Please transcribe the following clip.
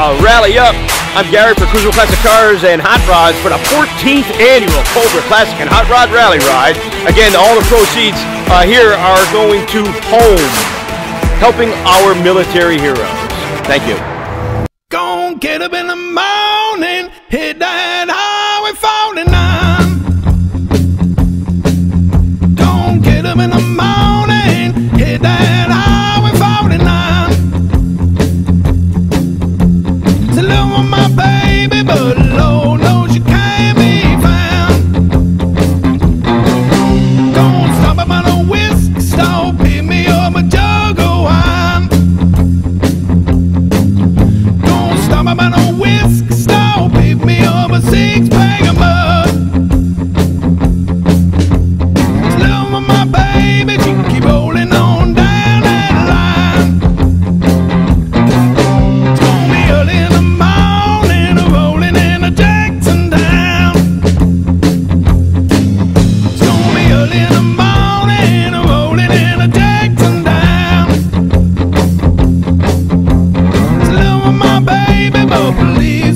Rally Up. I'm Gary for Cruiser Classic Cars and Hot Rods for the 14th annual Cobra Classic and Hot Rod Rally Ride. Again, all the proceeds here are going to home, helping our military heroes. Thank you. Gonna get up in the morning, hit that highway 49. Gonna get up in the morning, hit that highway 49. To love with my baby, but Lord knows you can't be found. Gonna stop up at a whiskey store, pick me up a jug of wine. Gonna stop up at a whiskey store, pick me up a six-pack of mud. To love with my baby, she can keep rolling on down that line. It's gonna be early in the morning, rolling in a Jackson down. It's gonna be early in the morning, rolling in a Jackson down. To love with my baby, but believe